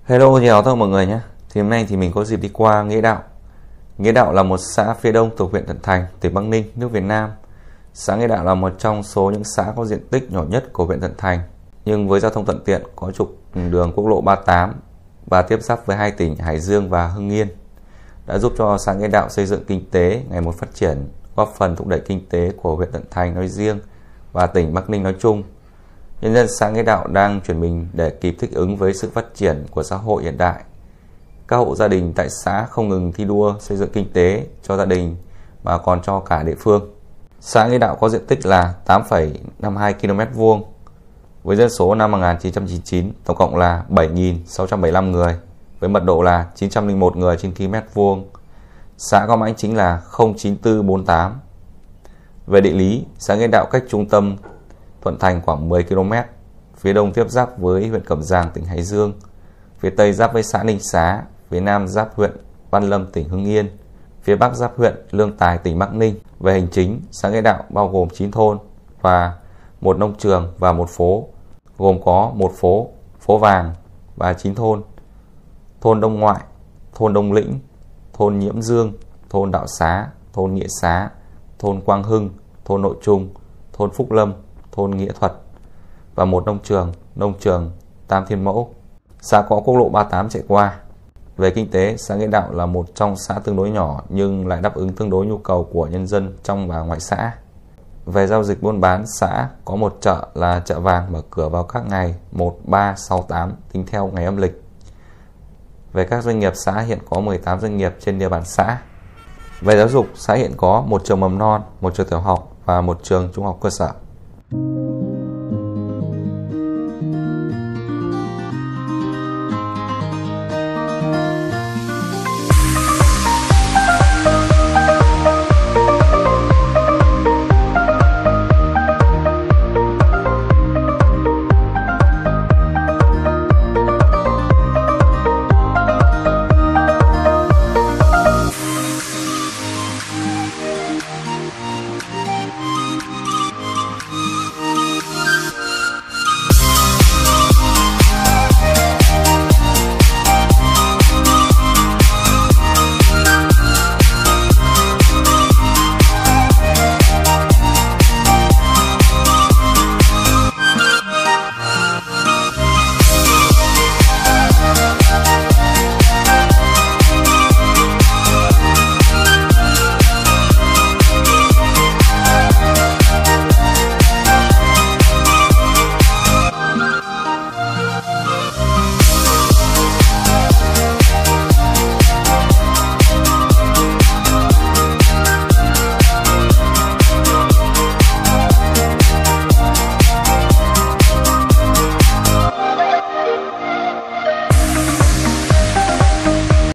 Hello, chào tất cả mọi người nhé. Thì hôm nay thì mình có dịp đi qua Nghĩa Đạo. Nghĩa Đạo là một xã phía đông thuộc huyện Thuận Thành, tỉnh Bắc Ninh, nước Việt Nam. Xã Nghĩa Đạo là một trong số những xã có diện tích nhỏ nhất của huyện Thuận Thành, nhưng với giao thông thuận tiện, có trục đường quốc lộ 38 và tiếp giáp với hai tỉnh Hải Dương và Hưng Yên, đã giúp cho xã Nghĩa Đạo xây dựng kinh tế ngày một phát triển, góp phần thúc đẩy kinh tế của huyện Thuận Thành nói riêng và tỉnh Bắc Ninh nói chung. Nhân dân xã Nghĩa Đạo đang chuyển mình để kịp thích ứng với sự phát triển của xã hội hiện đại. Các hộ gia đình tại xã không ngừng thi đua xây dựng kinh tế cho gia đình mà còn cho cả địa phương. Xã Nghĩa Đạo có diện tích là 8,52 km², với dân số năm 1999 tổng cộng là 7.675 người, với mật độ là 901 người trên km². Xã có mã chính là 09448. Về địa lý, xã Nghĩa Đạo cách trung tâm Thuận Thành khoảng 10 km, phía đông tiếp giáp với huyện Cẩm Giàng, tỉnh Hải Dương, phía tây giáp với xã Ninh Xá, phía nam giáp huyện Văn Lâm, tỉnh Hưng Yên, phía bắc giáp huyện Lương Tài, tỉnh Bắc Ninh. Về hành chính, xã Nghĩa Đạo bao gồm 9 thôn và một nông trường và một phố, gồm có một phố, phố Vàng và 9 thôn: thôn Đông Ngoại, thôn Đông Lĩnh, thôn Nhiễm Dương, thôn Đạo Xá, thôn Nghĩa Xá, thôn Quang Hưng, thôn Nội Trung, thôn Phúc Lâm, thôn Nghĩa Thuật và một nông trường Tam Thiên Mẫu. Xã có quốc lộ 38 chạy qua. Về kinh tế, xã Nghĩa Đạo là một trong xã tương đối nhỏ nhưng lại đáp ứng tương đối nhu cầu của nhân dân trong và ngoài xã. Về giao dịch buôn bán, xã có một chợ là chợ vàng mở cửa vào các ngày 1, 3, 6, 8 tính theo ngày âm lịch. Về các doanh nghiệp, xã hiện có 18 doanh nghiệp trên địa bàn xã. Về giáo dục, xã hiện có một trường mầm non, một trường tiểu học và một trường trung học cơ sở.